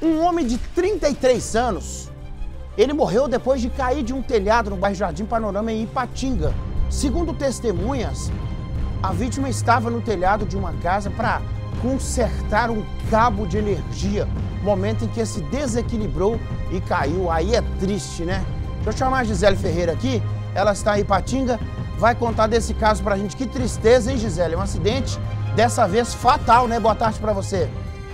Um homem de 33 anos, ele morreu depois de cair de um telhado no bairro Jardim Panorama, em Ipatinga. Segundo testemunhas, a vítima estava no telhado de uma casa para consertar um cabo de energia, momento em que se desequilibrou e caiu. Aí é triste, né? Deixa eu chamar a Gisele Ferreira aqui, ela está em Ipatinga, vai contar desse caso pra gente. Que tristeza, hein, Gisele? Um acidente, dessa vez fatal, né? Boa tarde pra você.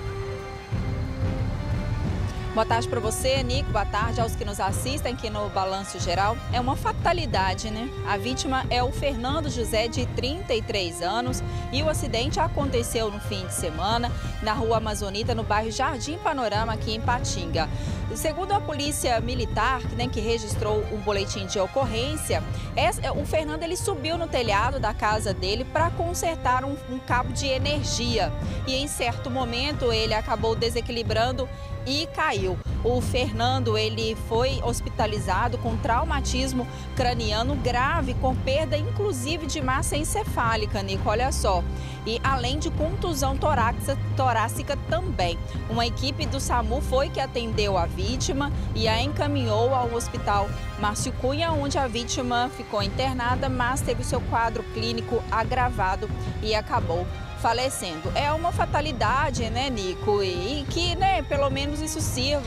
Boa tarde para você, Nico. Boa tarde aos que nos assistem aqui no Balanço Geral. É uma fatalidade, né? A vítima é o Fernando José, de 33 anos, e o acidente aconteceu no fim de semana na Rua Amazonita, no bairro Jardim Panorama, aqui em Ipatinga. Segundo a Polícia Militar, né, que registrou um boletim de ocorrência, o Fernando ele subiu no telhado da casa dele para consertar um cabo de energia. E em certo momento ele acabou desequilibrando e caiu. O Fernando ele foi hospitalizado com traumatismo craniano grave, com perda inclusive de massa encefálica, Nico, olha só. E além de contusão torácica também. Uma equipe do SAMU foi que atendeu a vítima e a encaminhou ao Hospital Márcio Cunha, onde a vítima ficou internada, mas teve o seu quadro clínico agravado e acabou falecendo. É uma fatalidade, né, Nico? E que, né, pelo menos isso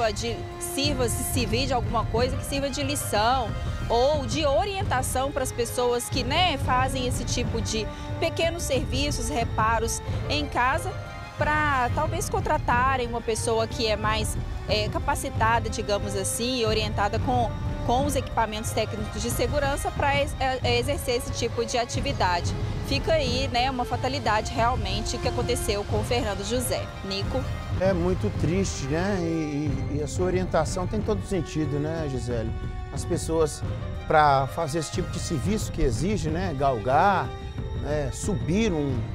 se servir de alguma coisa, que sirva de lição ou de orientação para as pessoas que, né, fazem esse tipo de pequenos serviços, reparos em casa, para talvez contratarem uma pessoa que é mais capacitada, digamos assim, orientada com os equipamentos técnicos de segurança para exercer esse tipo de atividade. Fica aí, né, uma fatalidade realmente que aconteceu com o Fernando José. Nico? É muito triste, né? E a sua orientação tem todo sentido, né, Gisele? As pessoas, para fazer esse tipo de serviço que exige, né, galgar, né, subir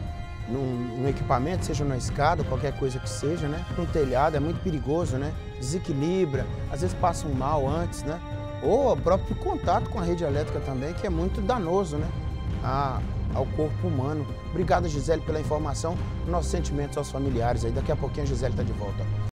num equipamento, seja na escada, qualquer coisa que seja, né? No telhado é muito perigoso, né? Desequilibra, às vezes passa um mal antes, né? Ou o próprio contato com a rede elétrica também, que é muito danoso, né? Ao corpo humano. Obrigado, Gisele, pela informação. Nossos sentimentos aos familiares aí. Daqui a pouquinho a Gisele está de volta.